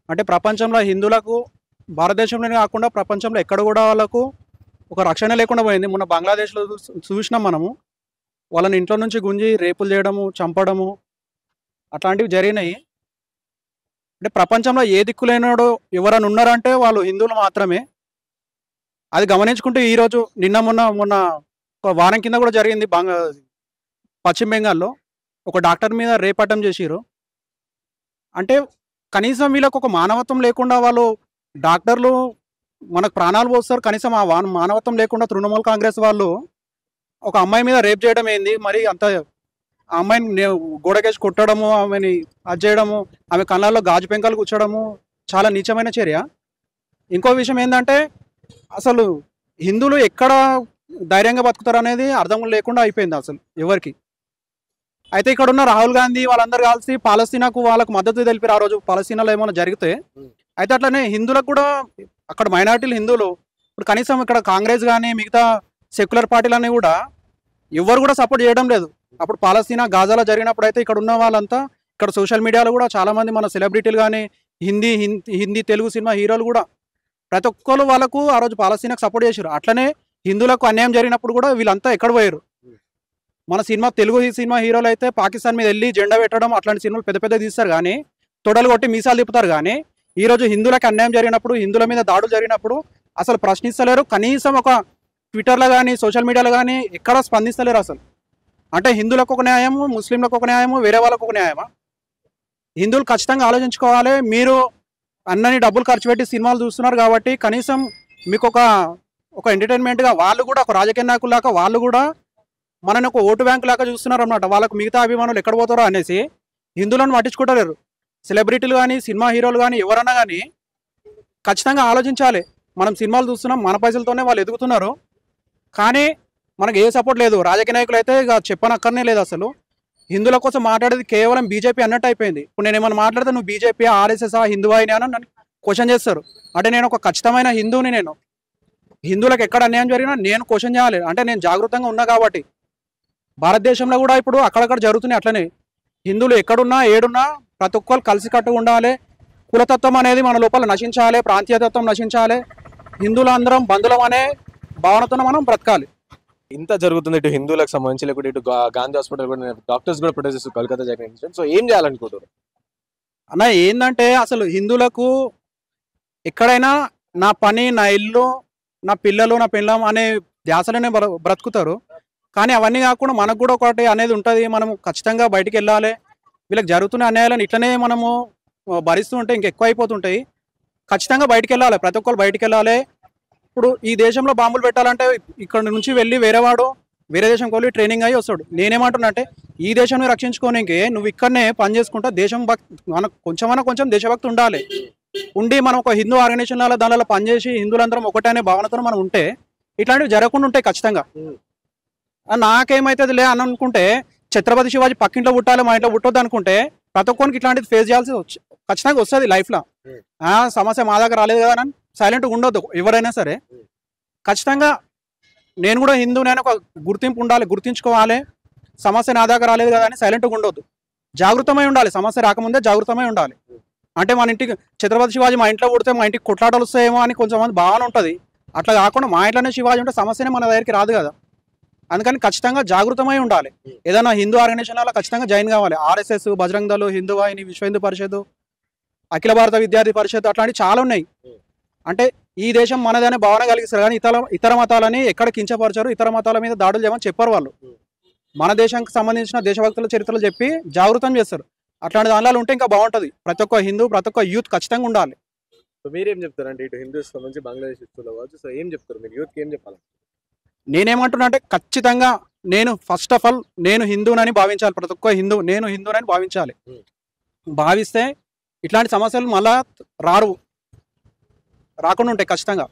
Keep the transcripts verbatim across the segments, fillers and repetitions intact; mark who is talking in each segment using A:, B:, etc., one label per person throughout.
A: అంటే ప్రపంచంలో హిందువులకు భారతదేశంలోనే కాకుండా ప్రపంచంలో ఎక్కడ కూడా వాళ్ళకు ఒక రక్షణ లేకుండా పోయింది. మొన్న బంగ్లాదేశ్‌లో చూస్ చూసినాం మనము. వాళ్ళని ఇంట్లో నుంచి గుంజి రేపులు చేయడము, చంపడము అట్లాంటివి జరిగినాయి. అంటే ప్రపంచంలో ఏ దిక్కు లేనోడు ఎవరైనా ఉన్నారంటే వాళ్ళు హిందువులు మాత్రమే. అది గమనించుకుంటే ఈరోజు నిన్న మొన్న మొన్న ఒక వారం కింద కూడా జరిగింది బంగ పశ్చిమ బెంగాల్‌లో. ఒక డాక్టర్ మీద రేప్ అటెంప్ట్ చేసిర్రు. అంటే కనీసం వీళ్ళకి ఒక మానవత్వం లేకుండా వాళ్ళు డాక్టర్లు మనకు ప్రాణాలు పోస్తారు. కనీసం ఆ వాన్ మానవత్వం లేకుండా తృణమూల్ కాంగ్రెస్ వాళ్ళు ఒక అమ్మాయి మీద రేప్ చేయడం ఏంది? మరి అంత ఆ అమ్మాయిని నే గోడకేసి కొట్టడము, ఆమెని అది చేయడము, ఆమె కళ్ళల్లో గాజు పెంకలు గుచ్చడము చాలా నీచమైన చర్య. ఇంకో విషయం ఏందంటే అసలు హిందువులు ఎక్కడ ధైర్యంగా బతుకుతారనేది అర్థం లేకుండా అయిపోయింది అసలు ఎవరికీ. అయితే ఇక్కడున్న రాహుల్ గాంధీ వాళ్ళందరూ కలిసి పాలస్తీనాకు వాళ్ళకు మద్దతు తెలిపారు ఆ రోజు పాలస్తీనాలో ఏమైనా జరిగితే. అయితే అట్లనే హిందువులకు కూడా అక్కడ మైనారిటీలు హిందువులు ఇప్పుడు కనీసం ఇక్కడ కాంగ్రెస్ కానీ మిగతా సెక్యులర్ పార్టీలన్నీ కూడా ఎవరు కూడా సపోర్ట్ చేయడం లేదు. అప్పుడు పాలస్తీనా గాజాలో జరిగినప్పుడు అయితే ఇక్కడ ఉన్న వాళ్ళంతా ఇక్కడ సోషల్ మీడియాలో కూడా చాలామంది మన సెలబ్రిటీలు కానీ హిందీ హిందీ తెలుగు సినిమా హీరోలు కూడా ప్రతి ఒక్కరు వాళ్ళకు ఆ రోజు పాలస్తీనాకు సపోర్ట్ చేశారు. అట్లనే హిందువులకు అన్యాయం జరిగినప్పుడు కూడా వీళ్ళంతా ఎక్కడ పోయారు. మన సినిమా తెలుగు సినిమా హీరోలు అయితే పాకిస్తాన్ మీద వెళ్ళి జెండా పెట్టడం అట్లాంటి సినిమాలు పెద్ద పెద్ద తీస్తారు కానీ తొడలు కొట్టి మీసాలు తిప్పుతారు. కానీ ఈరోజు హిందువులకు అన్యాయం జరిగినప్పుడు హిందువుల మీద దాడులు జరిగినప్పుడు అసలు ప్రశ్నిస్తలేరు. కనీసం ఒక ట్విట్టర్లో కానీ సోషల్ మీడియాలో కానీ ఎక్కడా స్పందిస్తలేరు అసలు. అంటే హిందువులకు ఒక న్యాయము, ముస్లింలకు ఒక న్యాయము, వేరే వాళ్ళకు ఒక న్యాయమా? హిందువులు ఖచ్చితంగా ఆలోచించుకోవాలి. మీరు అన్నని డబ్బులు ఖర్చు పెట్టి సినిమాలు చూస్తున్నారు కాబట్టి కనీసం మీకు ఒక ఒక ఎంటర్టైన్మెంట్గా వాళ్ళు కూడా ఒక రాజకీయ నాయకులాగా వాళ్ళు కూడా మనని ఒక ఓటు బ్యాంకు లాగా చూస్తున్నారు అన్నమాట. వాళ్ళకు మిగతా అభిమానులు ఎక్కడ పోతారో అనేసి హిందువులను పట్టించుకుంటలేరు. సెలబ్రిటీలు కానీ సినిమా హీరోలు కానీ ఎవరన్నా కానీ ఖచ్చితంగా ఆలోచించాలి. మనం సినిమాలు చూస్తున్నాం, మన పైసలతోనే వాళ్ళు ఎదుగుతున్నారు. కానీ మనకు ఏ సపోర్ట్ లేదు. రాజకీయ నాయకులు అయితే ఇక చెప్పనక్కర్నే లేదు. అసలు హిందువుల కోసం మాట్లాడేది కేవలం బీజేపీ అన్నట్టు అయిపోయింది. ఇప్పుడు నేను ఏమైనా మాట్లాడితే నువ్వు బీజేపీ ఆర్ఎస్ఎస్ హిందువా అని నన్ను క్వశ్చన్ చేస్తారు. అంటే నేను ఒక ఖచ్చితమైన హిందువుని. నేను హిందువులకు ఎక్కడ అన్యాయం జరిగినా నేను క్వశ్చన్ చేయాలి. అంటే నేను జాగృతంగా ఉన్నా కాబట్టి. భారతదేశంలో కూడా ఇప్పుడు అక్కడక్కడ జరుగుతున్నాయి అట్లనే. హిందువులు ఎక్కడున్నా ఏడున్నా ప్రతి ఒక్కరు కలిసికట్టుగా ఉండాలి. కులతత్వం అనేది మన లోపల నశించాలి, ప్రాంతీయతత్వం నశించాలి. హిందువులందరం బంధువులం అనే భావనతో మనం బ్రతకాలి.
B: ఇంత జరుగుతుంది ఇటు హిందువులకు సంబంధించి, లేకపోతే ఇటు గాంధీ హాస్పిటల్ కూడా డాక్టర్స్ కూడా ప్రొటెస్ట్ చేస్తారు కలకత్తా జరిగిన ఇన్సిడెంట్. సో ఏం చేయాలనుకుంటారు
A: అన్న? ఏంటంటే అసలు హిందువులకు ఎక్కడైనా నా పని, నా ఇల్లు, నా పిల్లలు, నా పిల్లం అనే ధ్యాసలోనే బ్ర బ్రతుకుతారు. కానీ అవన్నీ కాకుండా మనకు కూడా ఒకటి అనేది ఉంటుంది. మనం ఖచ్చితంగా బయటికి వెళ్ళాలి. వీళ్ళకి జరుగుతున్న అన్యాయాలను ఇట్లనే మనము భరిస్తూ ఉంటే ఇంకెక్కువ అయిపోతుంటాయి. ఖచ్చితంగా బయటికి వెళ్ళాలి. ప్రతి ఒక్కరు బయటికి వెళ్ళాలి. ఇప్పుడు ఈ దేశంలో బాంబులు పెట్టాలంటే ఇక్కడ నుంచి వెళ్ళి వేరేవాడు వేరే దేశంకి వెళ్ళి ట్రైనింగ్ అయ్యి వస్తాడు. నేనేమంటున్నా అంటే ఈ దేశాన్ని రక్షించుకోనికే నువ్వు ఇక్కడనే పని చేసుకుంటా దేశం భక్తి మనకు కొంచెమన్నా కొంచెం దేశభక్తి ఉండాలి. ఉండి మనం ఒక హిందూ ఆర్గనైజేషన్ల దానిలో పనిచేసి హిందువులందరం ఒకటే అనే భావనతో మనం ఉంటే ఇట్లాంటివి జరగకుండా ఉంటాయి ఖచ్చితంగా. నాకేమైతుంది లే అని అనుకుంటే ఛత్రపతి శివాజీ పక్కింట్లో పుట్టాలి, మా ఇంట్లో పుట్టొద్దు అనుకుంటే ప్రతి ఒక్కరికి ఇట్లాంటిది ఫేస్ చేయాల్సి వచ్చి ఖచ్చితంగా వస్తుంది లైఫ్లో. సమస్య మా దగ్గర రాలేదు కదా అని సైలెంట్గా ఉండొద్దు ఎవరైనా సరే. ఖచ్చితంగా నేను కూడా హిందూ, నేను ఒక గుర్తింపు ఉండాలి, గుర్తించుకోవాలి. సమస్య నా దగ్గర రాలేదు కదా అని సైలెంట్గా ఉండొద్దు. జాగృతమై ఉండాలి. సమస్య రాకముందే జాగృతమై ఉండాలి. అంటే మన ఇంటికి ఛత్రపతి శివాజీ మా ఇంట్లో పుడితే మా ఇంటికి కొట్లాటలు వస్తాయేమో అని కొంచెంమంది భావన ఉంటుంది. అట్లా కాకుండా మా ఇంట్లోనే శివాజీ ఉంటే సమస్యనే మన దగ్గరికి రాదు కదా. అందుకని ఖచ్చితంగా జాగృతమై ఉండాలి. ఏదైనా హిందూ ఆర్గనైజేషన్లలో ఖచ్చితంగా జాయిన్ కావాలి. ఆర్ఎస్ఎస్, బజరంగ్ దళ్, హిందూ వాహిని, విశ్వ హిందూ పరిషత్, అఖిల భారత విద్యార్థి పరిషత్ అట్లాంటివి చాలా ఉన్నాయి. అంటే ఈ దేశం మనదనే భావన కలిగిస్తారు. కానీ ఇతర ఇతర మతాలని ఎక్కడ కించపరచారు, ఇతర మతాల మీద దాడులు చేయమని చెప్పారు వాళ్ళు. మన దేశానికి సంబంధించిన దేశభక్తుల చరిత్రలు చెప్పి జాగృతం చేస్తారు. అట్లాంటి దానిలో ఉంటే ఇంకా బాగుంటుంది. ప్రతి ఒక్క హిందూ, ప్రతి ఒక్క యూత్ ఖచ్చితంగా ఉండాలి.
B: సో మీరేం చెప్తారంటే ఇటు హిందూస్ సంబంధించి బంగ్లాదేశ్ కావచ్చు, సో ఏం చెప్తారు మీరు యూత్కి ఏం చెప్పాలి?
A: నేనేమంటున్నా అంటే ఖచ్చితంగా నేను ఫస్ట్ ఆఫ్ ఆల్ నేను హిందూనని భావించాలి. ప్రతి ఒక్క హిందూ నేను హిందూనని భావించాలి. భావిస్తే ఇట్లాంటి సమస్యలు మళ్ళా రారు, రాకుండా ఉంటాయి ఖచ్చితంగా.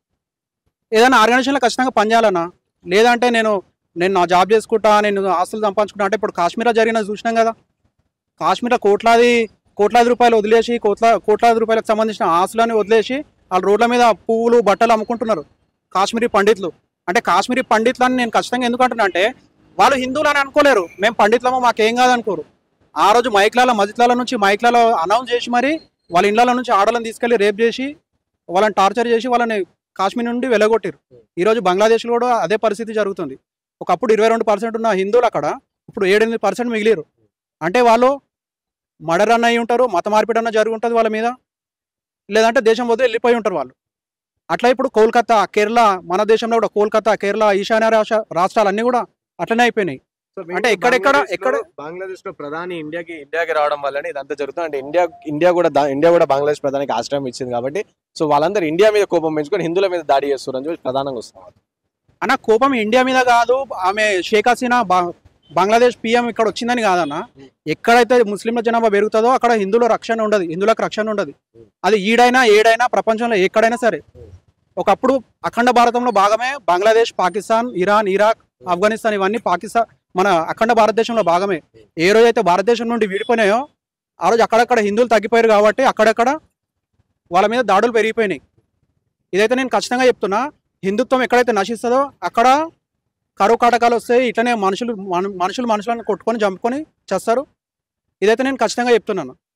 A: ఏదైనా ఆర్గనైజేషన్లో ఖచ్చితంగా పనిచేయాలన్నా. లేదంటే నేను నేను నా జాబ్ చేసుకుంటా, నేను ఆస్తులు సంపాదించుకుంటా అంటే ఇప్పుడు కాశ్మీర్లో జరిగిన చూసినాం కదా. కాశ్మీర్లో కోట్లాది కోట్లాది రూపాయలు వదిలేసి కోట్ల కోట్లాది రూపాయలకు సంబంధించిన ఆస్తులని వదిలేసి వాళ్ళ రోడ్ల మీద పువ్వులు బట్టలు అమ్ముకుంటున్నారు కాశ్మీరీ పండితులు. అంటే కాశ్మీరీ పండితులని నేను ఖచ్చితంగా ఎందుకు అంటున్నా అంటే వాళ్ళు హిందువులు అని అనుకోలేరు. మేము పండితులమో మాకేం కాదనుకోరు. ఆ రోజు మైక్లాల మజిద్లాల నుంచి మైక్లలో అనౌన్స్ చేసి మరి వాళ్ళ ఇళ్ళ నుంచి ఆడలను తీసుకెళ్లి రేప్ చేసి వాళ్ళని టార్చర్ చేసి వాళ్ళని కాశ్మీర్ నుండి వెళ్ళగొట్టారు. ఈరోజు బంగ్లాదేశ్లో కూడా అదే పరిస్థితి జరుగుతుంది. ఒకప్పుడు ఇరవై రెండు పర్సెంట్ ఉన్న హిందువులు అక్కడ ఇప్పుడు ఏడెనిమిది పర్సెంట్ మిగిలిరు. అంటే వాళ్ళు మర్డర్ అన్న అయి ఉంటారు, మత మార్పిడి అన్న జరిగి ఉంటుంది వాళ్ళ మీద, లేదంటే దేశం వదిలి వెళ్ళిపోయి ఉంటారు వాళ్ళు. అట్లా ఇప్పుడు కోల్కతా, కేరళ, మన దేశంలో కూడా కోల్కతా, కేరళ, ఈశాన్య రాష్ట్ర రాష్ట్రాలన్నీ కూడా అట్లనే అయిపోయినాయి. అంటే ఎక్కడెక్కడ ఎక్కడ
B: బంగ్లాదేశ్ లో ప్రధాని ఇండియాకి ఇండియాకి రావడం వల్లనే ఇదంతా జరుగుతుంది. అంటే ఇండియా ఇండియా కూడా దా- ఇండియా కూడా బంగ్లాదేశ్ ప్రధానికి ఆశ్రయం ఇచ్చింది కాబట్టి సో వాళ్ళందరూ ఇండియా మీద కోపం పెంచుకొని హిందువుల మీద దాడి చేస్తారు అని చెప్పి ప్రధానంగా వస్తున్నారు.
A: అన్న కోపం ఇండియా మీద కాదు, ఆమె షేక్ హసీనా బా- బంగ్లాదేశ్ పిఎం ఇక్కడ వచ్చిందని కాదన్న. ఎక్కడైతే ముస్లింల జనాభా పెరుగుతుందో అక్కడ హిందువుల రక్షణ ఉండదు, హిందువులకు రక్షణ ఉండదు. అది ఈడైనా ఏడైనా ప్రపంచంలో ఎక్కడైనా సరే. ఒకప్పుడు అఖండ భారతంలో భాగమే బంగ్లాదేశ్, పాకిస్తాన్, ఇరాన్, ఇరాక్, ఆఫ్ఘనిస్తాన్ ఇవన్నీ పాకిస్తాన్ మన అఖండ భారతదేశంలో భాగమే. ఏ రోజైతే భారతదేశం నుండి విడిపోయినాయో ఆ రోజు అక్కడక్కడ హిందువులు తగ్గిపోయారు కాబట్టి అక్కడక్కడ వాళ్ళ మీద దాడులు పెరిగిపోయినాయి. ఇదైతే నేను ఖచ్చితంగా చెప్తున్నా. హిందుత్వం ఎక్కడైతే నశిస్తుందో అక్కడ కరువు కాటకాలు వస్తాయి, ఇట్లనే మనుషులు మన- మనుషులు మనుషులను కొట్టుకొని చంపుకొని చేస్తారు. ఇదైతే నేను ఖచ్చితంగా చెప్తున్నాను.